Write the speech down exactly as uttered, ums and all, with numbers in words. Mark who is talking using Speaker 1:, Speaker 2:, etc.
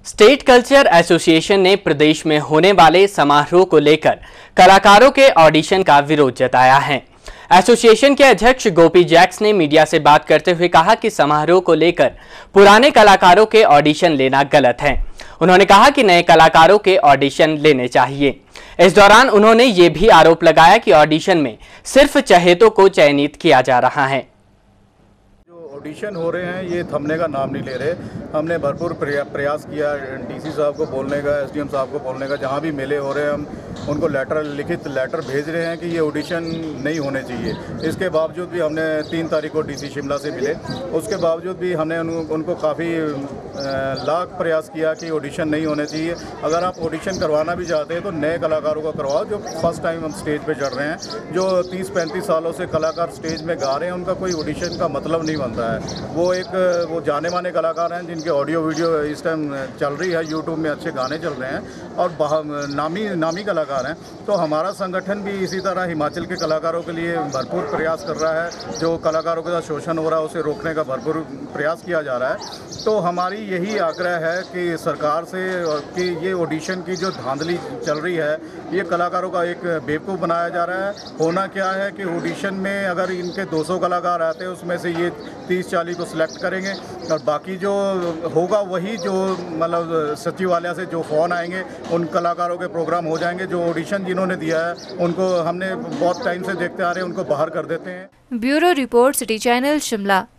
Speaker 1: State culture association ने प्रदेश में होने वाले समारोह को लेकर कलाकारों के ऑडिशन का विरोध जताया है। एसोसिएशन के अध्यक्ष गोपी जैक्स ने मीडिया से बात करते हुए कहा कि समारोह को लेकर पुराने कलाकारों के ऑडिशन लेना गलत है। उन्होंने कहा कि नए कलाकारों के ऑडिशन लेने चाहिए। इस दौरान उन्होंने ये भी आरोप लगाया कि ऑडिशन में सिर्फ चहेतों को चयनित किया जा रहा है।
Speaker 2: ऑडिशन हो रहे हैं ये थमने का नाम नहीं ले रहे। हमने भरपूर प्रयास किया डीसी साहब को बोलने का, एसडीएम साहब को बोलने का, जहाँ भी मेले हो रहे हैं हम उनको लेटर लिखित लेटर भेज रहे हैं कि ये ऑडिशन नहीं होने चाहिए। इसके बावजूद भी हमने तीन तारीख को डीसी शिमला से मिले, उसके बावजूद भी हमने उन, उनको काफ़ी लाख प्रयास किया कि ऑडिशन नहीं होने चाहिए। अगर आप ऑडिशन करवाना भी चाहते हैं तो नए कलाकारों को करवाओ जो फर्स्ट टाइम हम स्टेज पे चढ़ रहे हैं। जो तीस पैंतीस सालों से कलाकार स्टेज में गा रहे हैं उनका कोई ऑडिशन का मतलब नहीं बनता है। वो एक वो जाने माने कलाकार हैं जिनके ऑडियो वीडियो इस टाइम चल रही है, यूट्यूब में अच्छे गाने चल रहे हैं और नामी नामी कलाकार हैं। तो हमारा संगठन भी इसी तरह हिमाचल के कलाकारों के लिए भरपूर प्रयास कर रहा है। जो कलाकारों के साथ शोषण हो रहा है उसे रोकने का भरपूर प्रयास किया जा रहा है। तो हमारी यही आग्रह है कि सरकार से कि ये ऑडिशन की जो धांधली चल रही है ये कलाकारों का एक बेवकूफ़ बनाया जा रहा है। होना क्या है कि ऑडिशन में अगर इनके दो सौ कलाकार आते हैं उसमें से ये तीस चालीस को सिलेक्ट करेंगे और बाकी जो होगा वही जो मतलब सचिवालय से जो फ़ोन आएंगे उन कलाकारों के प्रोग्राम हो जाएंगे। जो ऑडिशन जिन्होंने दिया है उनको हमने बहुत टाइम से देखते आ रहे हैं, उनको बाहर कर देते हैं।
Speaker 3: Bureau report, city channel Shimla.